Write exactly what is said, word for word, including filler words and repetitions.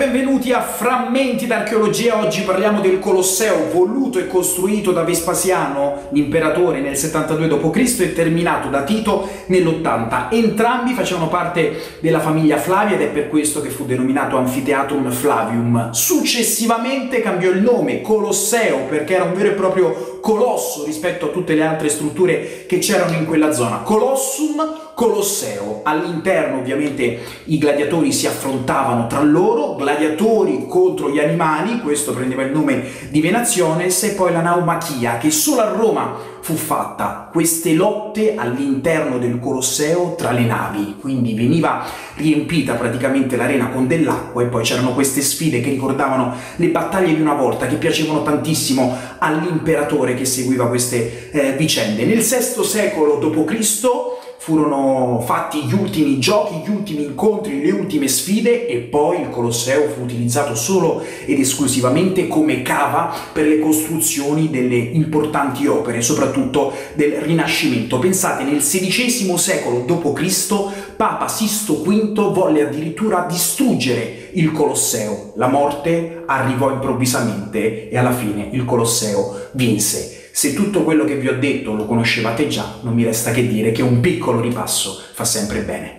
benvenuti a Frammenti d'Archeologia. Oggi parliamo del Colosseo, voluto e costruito da Vespasiano, l'imperatore, nel settantadue dopo Cristo e terminato da Tito nell'ottanta. Entrambi facevano parte della famiglia Flavia ed è per questo che fu denominato Amphitheatrum Flavium. Successivamente cambiò il nome, Colosseo, perché era un vero e proprio colosso rispetto a tutte le altre strutture che c'erano in quella zona. Colossum, Colosseo. All'interno ovviamente i gladiatori si affrontavano tra loro, gladiatori contro gli animali, questo prendeva il nome di Venationes, e poi la naumachia, che solo a Roma fu fatta, queste lotte all'interno del Colosseo tra le navi, quindi veniva riempita praticamente l'arena con dell'acqua e poi c'erano queste sfide che ricordavano le battaglie di una volta, che piacevano tantissimo all'imperatore che seguiva queste eh, vicende. Nel sesto secolo dopo Cristo furono fatti gli ultimi giochi, gli ultimi incontri, le ultime sfide e poi il Colosseo fu utilizzato solo ed esclusivamente come cava per le costruzioni delle importanti opere, soprattutto del Rinascimento. Pensate, nel sedicesimo secolo dopo Cristo Papa Sisto quinto volle addirittura distruggere il Colosseo. La morte arrivò improvvisamente e alla fine il Colosseo vinse. Se tutto quello che vi ho detto lo conoscevate già, non mi resta che dire che un piccolo ripasso fa sempre bene.